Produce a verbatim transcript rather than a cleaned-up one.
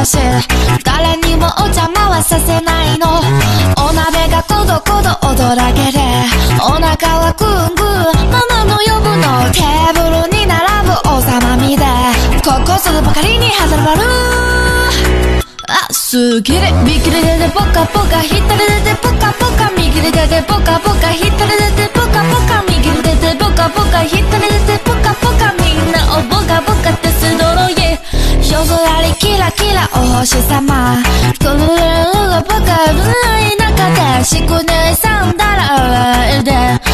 し誰にもお邪魔はさせないの。お鍋がコドコド踊らけでお腹はグーグーママの呼ぶの。テーブルに並ぶおさまみでここすぐばかりに始まる。あ、すぎれ右で出てポカポカ左で出てポカポカ右で出てポカポカ左で出てポカポカ右で出てポカポカ左で出てポカポカみんなをボカボカってすどろい夜空にキラキラお星様くるるるがバカない中でしくねさんだらで